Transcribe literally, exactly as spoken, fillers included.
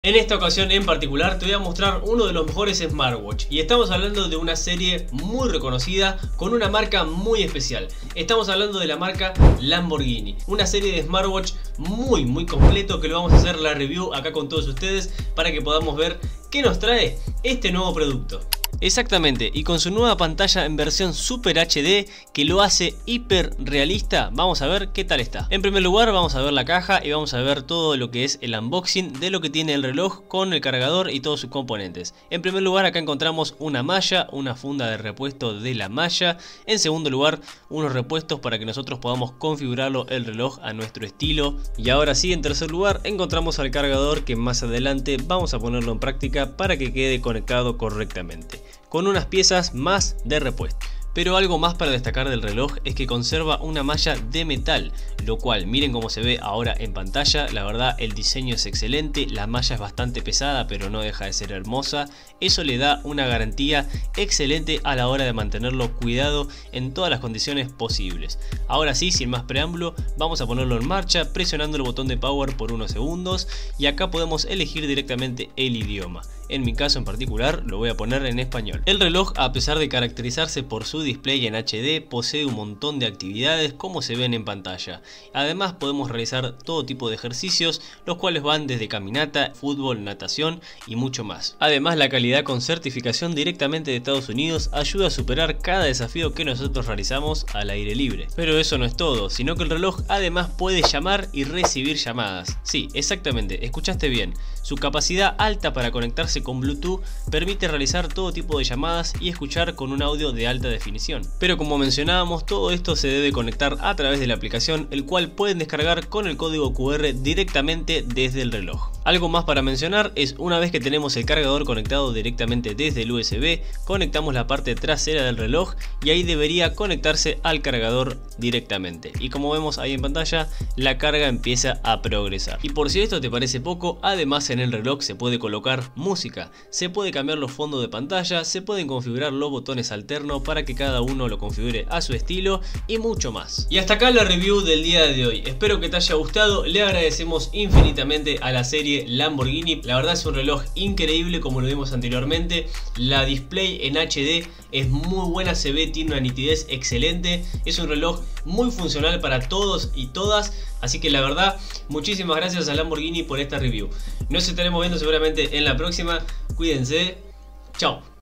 En esta ocasión en particular te voy a mostrar uno de los mejores smartwatch y estamos hablando de una serie muy reconocida con una marca muy especial. Estamos hablando de la marca Lamborghini, una serie de smartwatch muy muy completo que lo vamos a hacer la review acá con todos ustedes para que podamos ver qué nos trae este nuevo producto. Exactamente, y con su nueva pantalla en versión Super H D que lo hace hiper realista, vamos a ver qué tal está. En primer lugar vamos a ver la caja y vamos a ver todo lo que es el unboxing de lo que tiene el reloj con el cargador y todos sus componentes. En primer lugar acá encontramos una malla, una funda de repuesto de la malla. En segundo lugar unos repuestos para que nosotros podamos configurarlo el reloj a nuestro estilo. Y ahora sí, en tercer lugar encontramos al cargador que más adelante vamos a ponerlo en práctica para que quede conectado correctamente, con unas piezas más de repuesto. Pero algo más para destacar del reloj es que conserva una malla de metal, lo cual miren cómo se ve ahora en pantalla. La verdad el diseño es excelente, la malla es bastante pesada pero no deja de ser hermosa. Eso le da una garantía excelente a la hora de mantenerlo cuidado en todas las condiciones posibles. Ahora sí, sin más preámbulo, vamos a ponerlo en marcha presionando el botón de power por unos segundos y acá podemos elegir directamente el idioma. En mi caso en particular lo voy a poner en español. El reloj, a pesar de caracterizarse por su display en H D, posee un montón de actividades como se ven en pantalla. Además podemos realizar todo tipo de ejercicios, los cuales van desde caminata, fútbol, natación y mucho más. Además la calidad con certificación directamente de Estados Unidos ayuda a superar cada desafío que nosotros realizamos al aire libre. Pero eso no es todo, sino que el reloj además puede llamar y recibir llamadas. Sí, exactamente, escuchaste bien. Su capacidad alta para conectarse con Bluetooth permite realizar todo tipo de llamadas y escuchar con un audio de alta definición. Pero como mencionábamos, todo esto se debe conectar a través de la aplicación, el cual pueden descargar con el código Q R directamente desde el reloj. Algo más para mencionar es una vez que tenemos el cargador conectado directamente desde el U S B, conectamos la parte trasera del reloj y ahí debería conectarse al cargador directamente. Y como vemos ahí en pantalla, la carga empieza a progresar. Y por si esto te parece poco, además en el reloj se puede colocar música, se puede cambiar los fondos de pantalla, se pueden configurar los botones alternos para que cada uno lo configure a su estilo y mucho más. Y hasta acá la review del día de hoy. Espero que te haya gustado, le agradecemos infinitamente a la serie Lamborghini. La verdad es un reloj increíble como lo vimos anteriormente. La display en H D es muy buena, se ve, tiene una nitidez excelente. Es un reloj muy funcional para todos y todas. Así que la verdad, muchísimas gracias a Lamborghini por esta review. Nos estaremos viendo seguramente en la próxima. Cuídense. Chao.